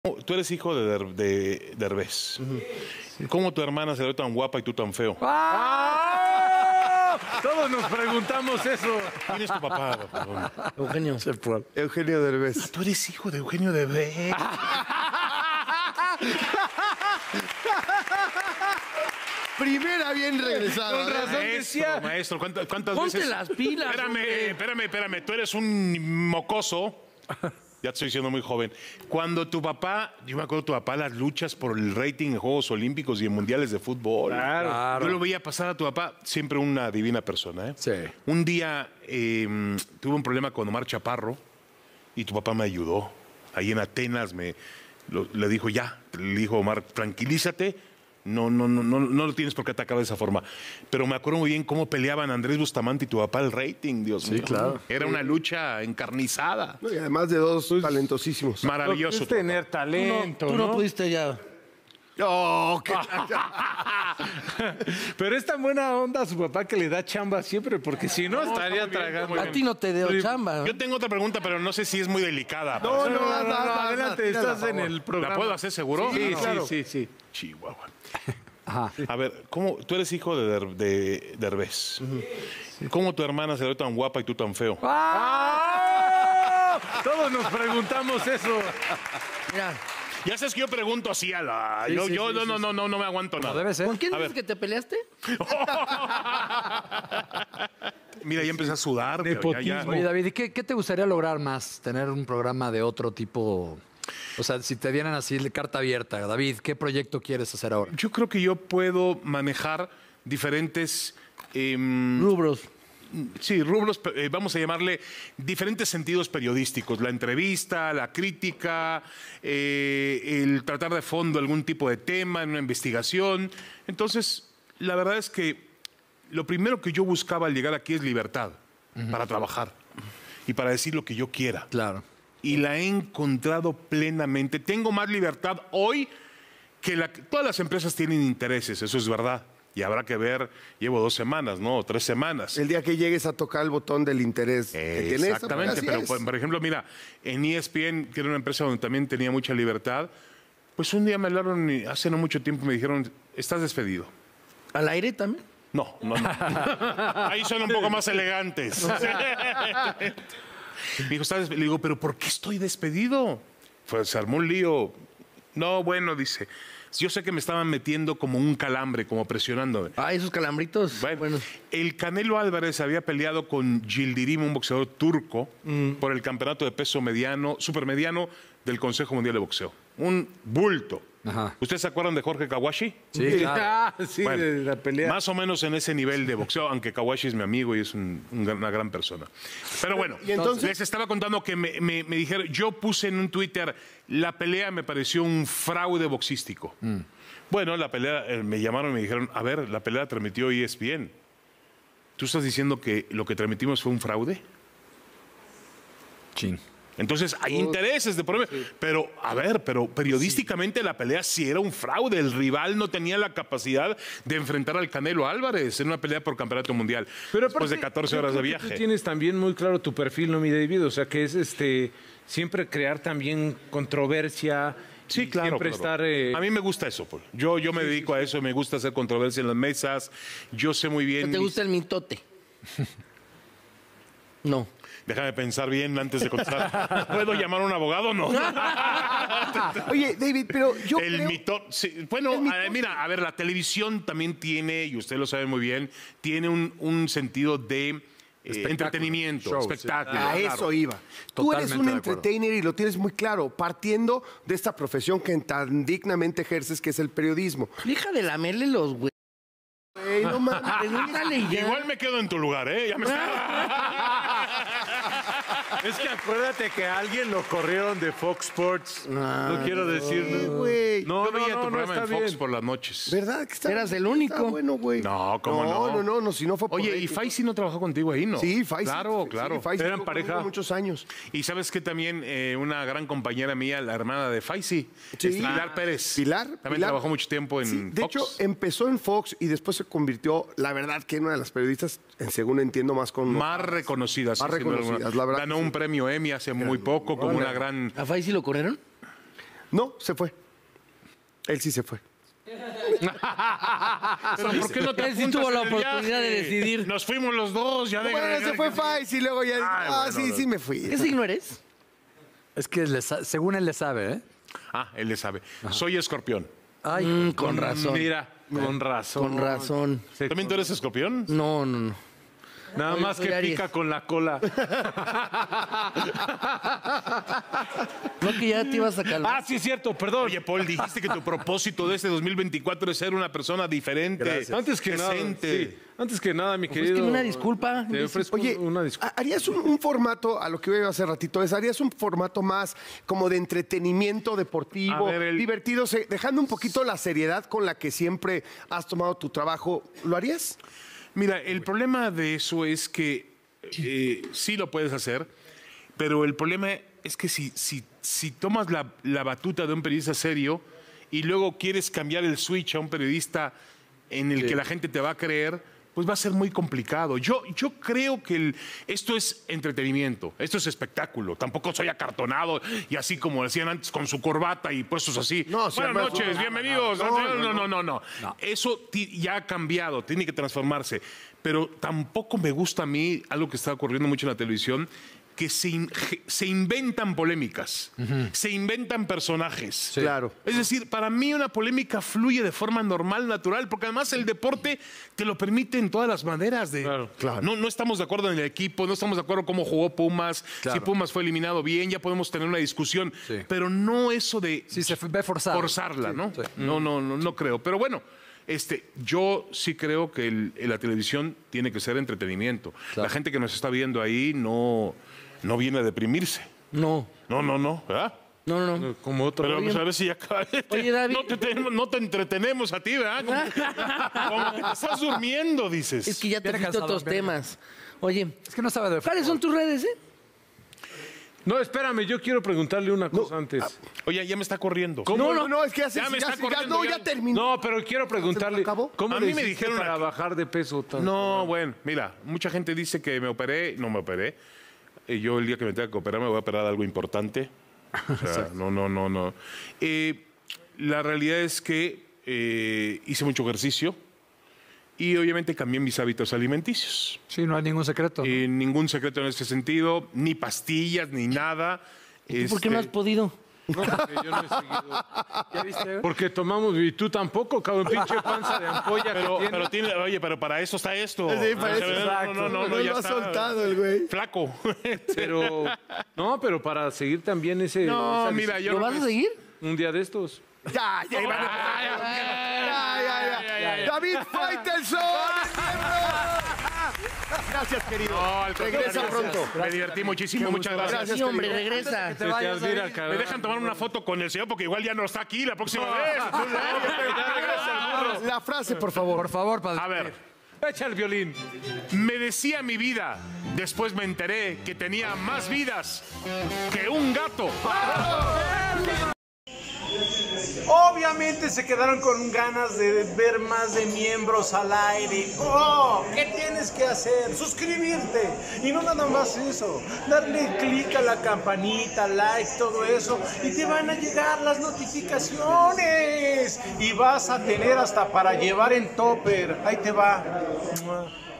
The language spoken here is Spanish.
Tú eres hijo de Derbez. ¿Cómo tu hermana se ve tan guapa y tú tan feo? ¡Ah! Todos nos preguntamos eso. ¿Quién es tu papá? Perdón. Eugenio. Eugenio Derbez. Tú eres hijo de Eugenio Derbez. Primera bien regresada. Con razón decía. Maestro, ¿cuántas Ponte veces? las pilas. Espérame. Tú eres un mocoso. Ya te estoy diciendo muy joven. Cuando tu papá, yo me acuerdo de tu papá, las luchas por el rating en Juegos Olímpicos y en Mundiales de Fútbol. Claro. Yo lo veía pasar a tu papá, siempre una divina persona. ¿eh? Sí. Un día tuve un problema con Omar Chaparro y tu papá me ayudó. Ahí en Atenas le dijo, le dijo Omar, tranquilízate. No lo tienes por qué atacar de esa forma. Pero me acuerdo muy bien cómo peleaban Andrés Bustamante y tu papá el rating, Dios mío. claro. Era una lucha encarnizada. No, y además de dos talentosísimos. Maravilloso. Es tener talento, Tú no pudiste ya. Oh, qué... Pero es tan buena onda su papá que le da chamba siempre, porque si no estaría tragando. A ti no te dio chamba. Yo tengo otra pregunta, pero no sé si es muy delicada. No, Adelante, tírala, estás por en favor. el programa. ¿La puedo hacer seguro? Sí, claro. sí. Chihuahua. Ajá. A ver, tú eres hijo de Derbez. ¿Cómo tu hermana se ve tan guapa y tú tan feo? ¡Ah! Todos nos preguntamos eso. Mira, Ya sabes que yo pregunto así a la... yo no me aguanto nada. Debe ser. ¿con quién A dices ver. que te peleaste? Mira, ya empecé a sudar. pero Nepotismo. Oye, David, ¿y qué te gustaría lograr más? ¿Tener un programa de otro tipo? O sea, si te dieran así de carta abierta, David, ¿qué proyecto quieres hacer ahora? Yo creo que yo puedo manejar diferentes... Rubros. Sí, rubros, vamos a llamarle diferentes sentidos periodísticos. La entrevista, la crítica, el tratar de fondo algún tipo de tema en una investigación. Entonces, la verdad es que lo primero que yo buscaba al llegar aquí es libertad para trabajar y para decir lo que yo quiera. Claro. Y la he encontrado plenamente. Tengo más libertad hoy que todas las empresas tienen intereses, eso es verdad. Y habrá que ver, llevo 2 semanas, ¿no? O 3 semanas. El día que llegues a tocar el botón del interés que tienes. Exactamente, así pero es. por ejemplo, mira, en ESPN, que era una empresa donde también tenía mucha libertad, pues un día me hablaron y hace no mucho tiempo me dijeron, estás despedido. ¿Al aire también? No. Ahí son un poco más elegantes. Me dijo, le digo, ¿pero por qué estoy despedido? Pues se armó un lío. No, bueno, dice, yo sé que me estaban metiendo como un calambre, como presionándome. Ah, esos calambritos. Bueno, el Canelo Álvarez había peleado con Yildirim, un boxeador turco, por el campeonato de peso mediano, supermediano del Consejo Mundial de Boxeo. Un bulto. Ajá. ¿Ustedes se acuerdan de Jorge Kawashi? Sí, claro. Sí, Bueno, de la pelea. Más o menos en ese nivel de boxeo, aunque Kawashi es mi amigo y es una gran persona. Pero bueno, ¿Y entonces? les estaba contando que me dijeron, yo puse en un Twitter, la pelea me pareció un fraude boxístico. Bueno, la pelea, me llamaron y me dijeron, a ver, la pelea la transmitió ESPN. ¿Tú estás diciendo que lo que transmitimos fue un fraude? Chin. Entonces hay intereses de por medio. Pero, a ver, periodísticamente la pelea sí era un fraude. El rival no tenía la capacidad de enfrentar al Canelo Álvarez en una pelea por campeonato mundial. Pero después de 14 horas de viaje. Tú tienes también muy claro tu perfil, ¿no, mi David? O sea, que es siempre crear también controversia. Sí, y claro. Siempre claro. estar. A mí me gusta eso, Paul. Yo me dedico a eso, me gusta hacer controversia en las mesas. Yo sé muy bien. ¿No te gusta el mitote? No. Déjame pensar bien antes de contestar. ¿Puedo llamar a un abogado o no? Oye, David, pero yo El creo... mito, sí, bueno, mira, a ver, la televisión también tiene, y usted lo sabe muy bien, tiene un sentido de entretenimiento, show, espectáculo. A claro. eso iba. Tú eres Totalmente un de acuerdo. entertainer y lo tienes muy claro, partiendo de esta profesión que tan dignamente ejerces, que es el periodismo. Hija de lamerle los güey. Ey, no mames. Pregúntale ya. Igual me quedo en tu lugar, ¿eh? Ya me Es que acuérdate que a alguien lo corrieron de Fox Sports. No quiero decir. Sí, güey. No, Yo veía tu no programa está en Fox bien. por las noches. ¿Verdad? Que está, Eras el único. Está bueno, güey. No, ¿cómo no? No, si no fue por Oye, rating. ¿y Faisy no trabajó contigo ahí, no? Sí, Faisy. Claro, claro. Sí, Faisy Eran estuvo pareja. conmigo muchos años. Y sabes que también una gran compañera mía, la hermana de Faisy, Sí. Pilar Pérez. Pilar. También Pilar. trabajó mucho tiempo en Sí, de Fox. hecho, empezó en Fox y después se convirtió, la verdad, que en una de las periodistas, según entiendo, más con... Más reconocidas. Más sin duda reconocidas, alguna. la verdad Ganó que sí. un premio Emmy hace muy poco como una gran... ¿A Faisy lo corrieron? No, se fue. Él sí se fue. Pero ¿por qué no te Él sí apuntas tuvo la en el oportunidad de viaje? decidir. Nos fuimos los dos, ya de... Bueno, se fue Fais y luego ya... sí me fui. ¿Qué signo eres? Es que según él le sabe, ¿eh? Ah, él le sabe. Soy escorpión. Ay, Con razón. Mira, con razón. Con razón. ¿También tú eres escorpión? No. Nada Oye, más soy que Aries. pica con la cola. No que ya te ibas a calmar. Ah, sí, es cierto, perdón. Oye, Paul, dijiste que tu propósito de este 2024 es ser una persona diferente. Antes que nada, decente. sí. Antes que nada, mi querido. Ofrézqueme una disculpa. Te ofrezco Oye, una disculpa. harías un formato, a lo que iba hace ratito, harías un formato más como de entretenimiento deportivo, A ver, divertido, dejando un poquito la seriedad con la que siempre has tomado tu trabajo. ¿Lo harías? Mira, el problema de eso es que sí lo puedes hacer, pero el problema es que si tomas la batuta de un periodista serio y luego quieres cambiar el switch a un periodista en el que la gente te va a creer, pues va a ser muy complicado. Yo creo que esto es entretenimiento, esto es espectáculo. Tampoco soy acartonado y así como decían antes con su corbata y puestos así. No, sí, Buenas además, noches, bienvenidos. No. Eso ya ha cambiado, tiene que transformarse. Pero tampoco me gusta a mí algo que está ocurriendo mucho en la televisión, que se inventan polémicas, se inventan personajes. Claro. Es decir, para mí una polémica fluye de forma normal, natural, porque además el deporte te lo permite en todas las maneras. Claro. No estamos de acuerdo en el equipo, no estamos de acuerdo cómo jugó Pumas, Claro. si Pumas fue eliminado bien, ya podemos tener una discusión, Sí. pero no eso de sí, se ve forzado. forzarla, ¿no? Sí. No creo. Pero bueno, yo sí creo que la televisión tiene que ser entretenimiento. Claro. La gente que nos está viendo ahí no viene a deprimirse. No. No, ¿verdad? No. Como otro. Pero pues, a ver si ya Oye, David. no te entretenemos a ti, ¿verdad? Como que te estás durmiendo, dices. Es que ya te Viene fuiste a cansado, otros viene. temas. Oye, Es que no sabe de ¿cuáles fútbol. son tus redes, No, espérame, yo quiero preguntarle una cosa antes. Oye, ya me está corriendo. No, es que Ya me está corriendo, ya. ya terminó. No, pero quiero preguntarle. acabó? ¿Cómo A le mí me hiciste dijeron para aquí- bajar de peso? No, bueno, mira, mucha gente dice que me operé, no me operé. Yo el día que me tenga que operar me voy a operar de algo importante. O sea, no. La realidad es que hice mucho ejercicio y obviamente cambié mis hábitos alimenticios. Sí, no hay ningún secreto. Ningún secreto en ese sentido, ni pastillas, ni nada. ¿por qué no has podido? No, porque yo no he seguido. ¿Ya viste? Porque tomamos, y tú tampoco, cabrón, pinche panza de ampolla Pero pero para eso está esto. Sí, para eso. No, ya lo ha está. soltado el güey. Flaco. Pero para seguir también No, esa mira, yo ¿Lo no vas a me- seguir? un día de estos. Ya, Iván. David Faitelson. Gracias, querido. No, al contrario, Regresa gracias. pronto. Me divertí muchísimo, muchas gracias. Gracias, Sí, hombre, querido. regresa. Te vayas, admira, David. cabrón. Me dejan tomar una foto con el señor porque igual ya no está aquí la próxima vez. La frase, por favor. Por favor, padre. A ver, Echa el violín. me decía mi vida, después me enteré que tenía más vidas que un gato. Obviamente se quedaron con ganas de ver más de miembros al aire. ¡Oh! ¿Qué tienes que hacer? Suscribirte. Y no nada más eso. Darle clic a la campanita, like, todo eso. Y te van a llegar las notificaciones. Y vas a tener hasta para llevar en topper. Ahí te va.